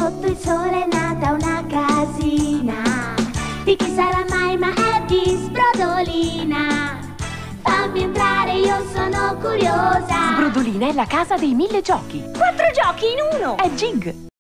sotto il sole è nata una casina. Di chi sarà mai, ma è di Sbrodolina. Fammi entrare, io sono curiosa. Sbrodolina è la casa dei 1000 giochi. 4 giochi in uno! È Jig.